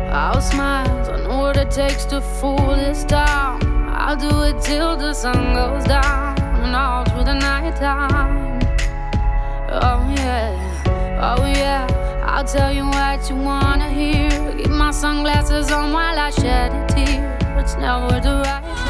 I'll smile, I know what it takes to fool this town. I'll do it till the sun goes down and all through the night time. Oh yeah, oh yeah, I'll tell you what you wanna hear. Keep my sunglasses on while I shed a tear. It's never the right time.